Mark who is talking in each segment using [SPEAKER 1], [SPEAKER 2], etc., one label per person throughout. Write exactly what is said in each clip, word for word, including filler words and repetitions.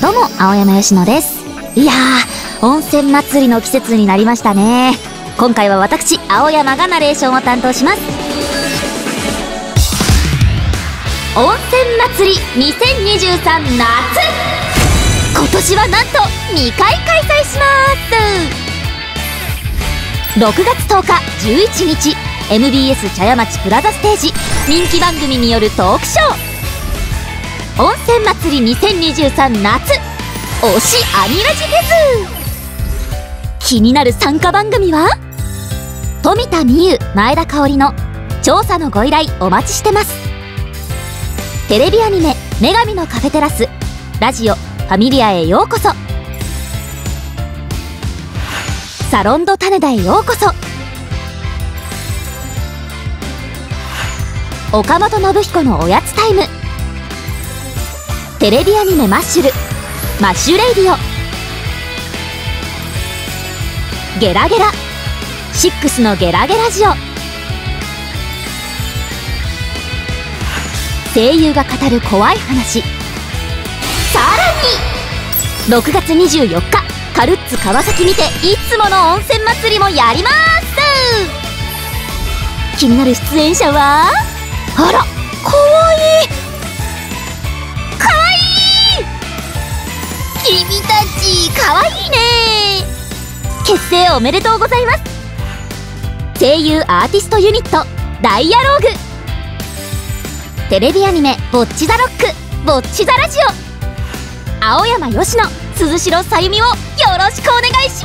[SPEAKER 1] どうも、青山佳乃です。いやー、温泉祭りの季節になりましたね。今回は私、青山がナレーションを担当します。温泉祭りにせんにじゅうさん夏、今年はなんとにかい開催します。ろくがつとおか、じゅういちにち エムビーエス 茶屋町プラザステージ、人気番組によるトークショー温泉祭りにせんにじゅうさん夏推しアニラジフェス。気になる参加番組は富田美優、前田香織の調査のご依頼お待ちしてます。テレビアニメ「女神のカフェテラス」、ラジオ「ファミリアへようこそ」、サロンド種田へようこそ、岡本信彦のおやつタイム、テレビアニメマッシュルマッシュレイディオ、ゲラゲラシックスのゲラゲラジオ、声優が語る怖い話。さらにろくがつにじゅうよっか、カルッツ川崎にていつもの温泉祭りもやります。気になる出演者は、あら、かわいいかわいい、君たちかわいいね。結成おめでとうございます。声優アーティストユニットダイアローグ、テレビアニメ「ボッチ・ザ・ロック」「ボッチ・ザ・ラジオ」、青山佳乃、鈴代さゆみをよろしくお願いします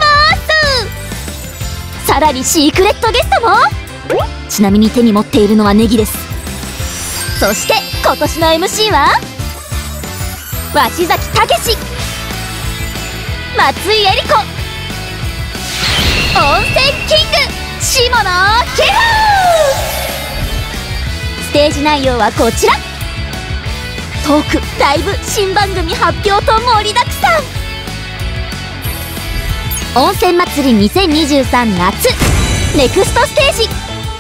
[SPEAKER 1] 。さらにシークレットゲストも。ちなみに手に持っているのはネギです。そして今年の エムシー は鷲崎武史、松井絵里子、温泉キング下野ケフ。ステージ内容はこちら。トーク、ライブ、新番組発表と盛りだくさん。温泉祭りにせんにじゅうさん夏ネクストステージ。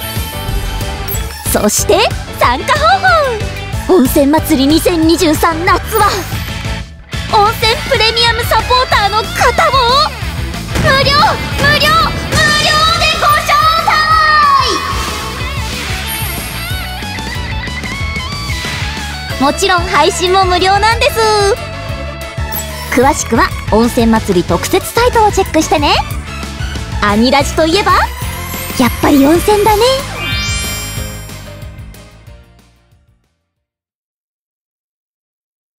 [SPEAKER 1] そして参加方法、温泉祭りにせんにじゅうさん夏は温泉プレミアムサポーターの方を無料無料無料でご招待。もちろん配信も無料なんです。詳しくは温泉祭り特設サイトをチェックしてね。アニラジといえばやっぱり温泉だね。